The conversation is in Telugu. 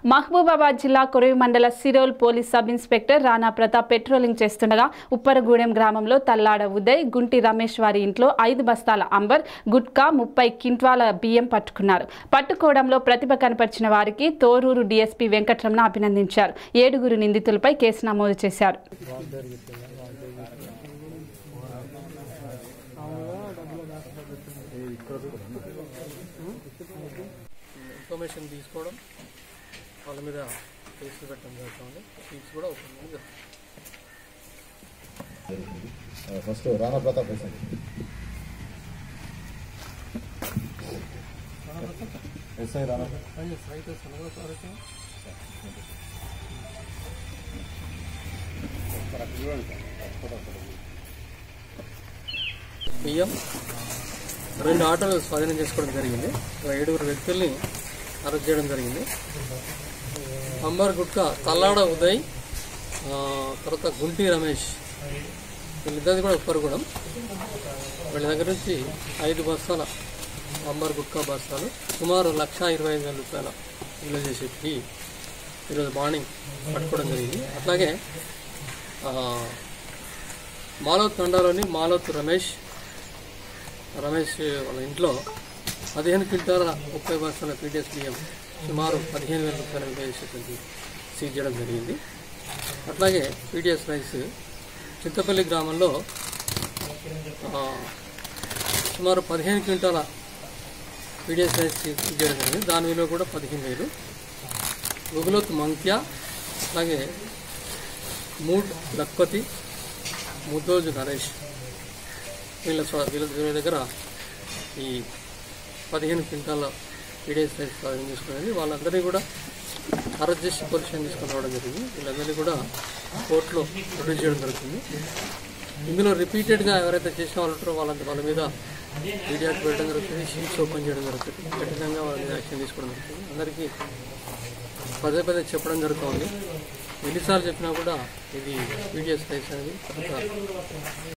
మహబూబాబాద్ జిల్లా కొరవి మండల Sirol police sub inspector Rana Pratap patrolling చేస్తుండగా ఉప్పరగూడెం గ్రామంలో తల్లాడ ఉదయ్ గుంటి రమేష్ వారి ఇంట్లో 5 బస్తాల అంబర్ గుట్కా 30 క్వింటాల బియ్యం పట్టుకున్నారు. పట్టుకోవడంలో ప్రతిభ కనపరిచిన వారికి తోరూరు డీఎస్పీ వెంకటరమణ అభినందించారు. 7 నిందితులపై కేసు నమోదు చేశారు. ఇన్ఫర్మేషన్ తీసుకోవడం వాళ్ళ మీద కేసులు పెట్టడం జరుగుతుంది. సీట్స్ కూడా ఓపెన్ జరుగుతుంది. ఫస్ట్ రాణా ప్రతాప్ ఎస్ఐ రాణా బియ్యం 2 ఆటోలు స్వాధీనం చేసుకోవడం జరిగింది. 7 వ్యక్తుల్ని అరెస్ట్ చేయడం జరిగింది. అంబర్ గుట్కా తల్లాడ ఉదయ్, తర్వాత గుంటి రమేష్, వీళ్ళిద్దరిది కూడా ఉప్పరగూడెం. వీళ్ళ దగ్గర నుంచి 5 బస్తాల అంబర్ గుట్కా బస్తాలు సుమారు 1,25,000 రూపాయల విలువ చేసేటివి ఈరోజు మార్నింగ్ పట్టుకోవడం జరిగింది. అట్లాగే మాలోత్ తండాలోని మాలోత్ రమేష్ వాళ్ళ ఇంట్లో 15 క్వింటాల 30 బస్తాల పీడిఎస్ బియ్యం సుమారు 15,000 రూపాయల విలువ చేసేటువంటి సీజ్ చేయడం జరిగింది. అట్లాగే పీడిఎస్ రైస్ చింతపల్లి గ్రామంలో సుమారు 15 క్వింటాల పీడిఎస్ రైస్ సీజ్ చేయడం జరిగింది. దాని విలువ కూడా 15,000. గుగులోత్ మంక్య, అలాగే మూడ్ లక్పతి, ముద్దోజు నరేష్ వీళ్ళ దగ్గర ఈ 15 క్వింటాల పీడిఎస్ రైస్ స్వాధీనం చేసుకునేది. వాళ్ళందరినీ కూడా అరెస్ట్ చేసి పోలీస్ స్టేషన్ తీసుకొని రావడం జరిగింది. వీళ్ళందరినీ కూడా కోర్టులో ప్రొడ్యూస్ చేయడం జరుగుతుంది. ఇందులో రిపీటెడ్గా ఎవరైతే చేసిన వాళ్ళు ఉంటారో వాళ్ళ మీద మీడియాకి పెట్టడం జరుగుతుంది. షీట్స్ ఓపెన్ చేయడం జరుగుతుంది. ఖచ్చితంగా వాళ్ళ మీద యాక్షన్ తీసుకోవడం జరుగుతుంది. అందరికీ పదే చెప్పడం జరుగుతుంది. ఎన్నిసార్లు చెప్పినా కూడా ఇది పీడిఎస్ రైస్ అనేది